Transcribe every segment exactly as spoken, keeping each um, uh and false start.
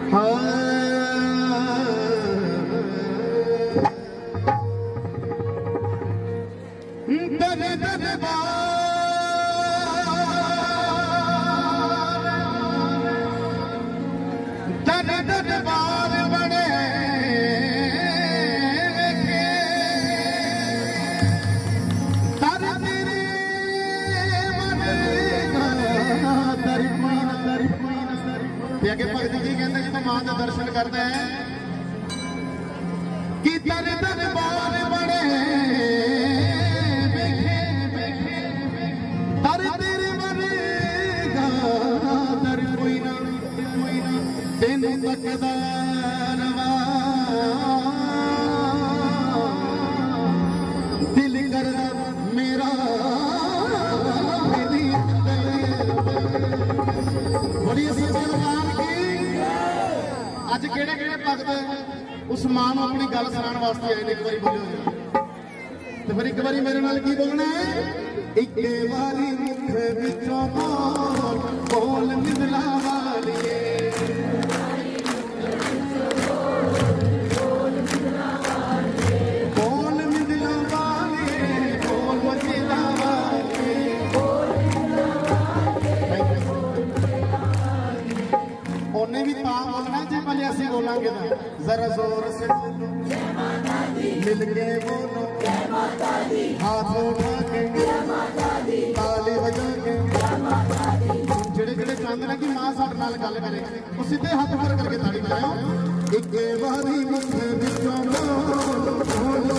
अगे भगत जी कहते जो मां के दर्शन करते हैं कि दर दरबार बड़े दर तेरे बनेगा दर कोई ना कोई ना तेन तकदा दिल करदा मेरा बड़ी अज केड़े केड़े भगत उस मां को अपनी गल सुनाने वास्ते आए एक बार बोलो तो फिर एक बार मेरे नाल की बोलना है एक बारी मुख विचों बोल बोल मिलना वालिए बोल मिलना वालिए बोल वजीला उन्हें भी ता बोलना जो पहले असं बोलेंगे ना जरा जोर से मिल के बोलो हाथ उठा के ताली बजा के जेड़े जेड़े चाहते हैं कि मां साडे नाल गल करे वो सीधे हाथ ऊपर करके ताली बजाओ एक बारी मुख विचों बोल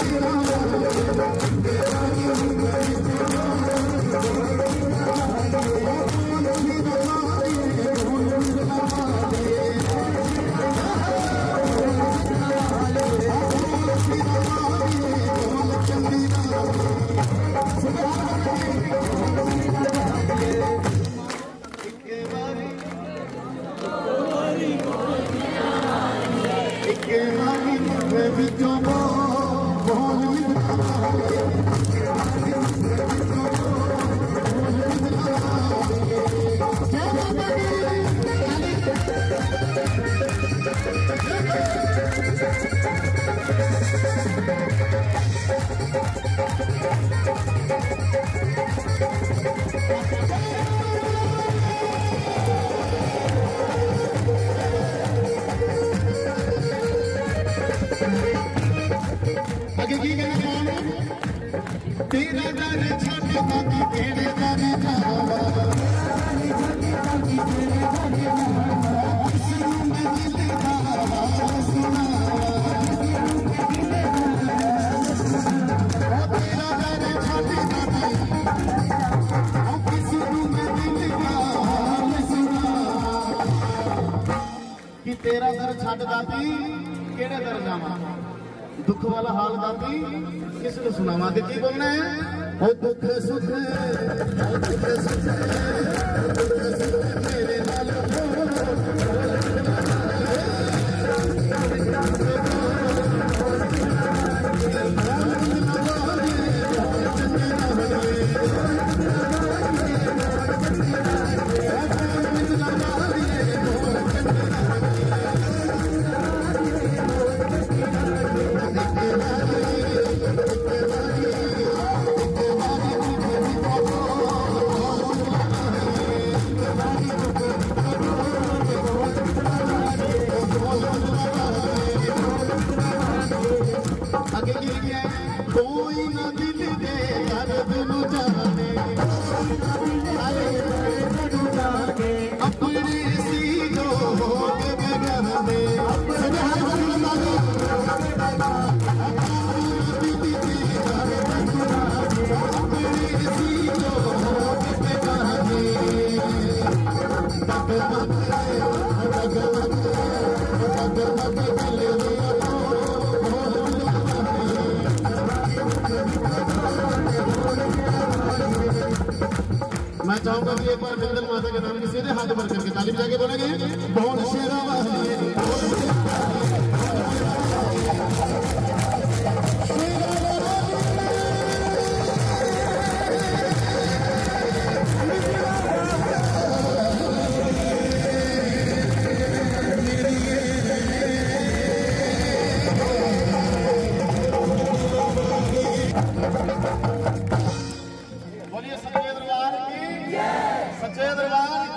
तेरा दर छड़ बाकी तेरे दर जावा कि तेरा दर छड़ दाती केड़े दर जावा दुख वाला हाल दाती किस को सुनावा दे की बोलना है ओ दुख सुख दुख सुख मेरे नाल कोई ना दिल दे दर्द नु जाने अपने सीनों होके बगल में मैं चाहूंगा कि एक बार बिंदल माता के नाम की सीधे हाथ ऊपर करके ताली बजा के बोलेंगे बहुत शेरा मेरी बोलिए सच्चे दरबार की, सच्चे दरबार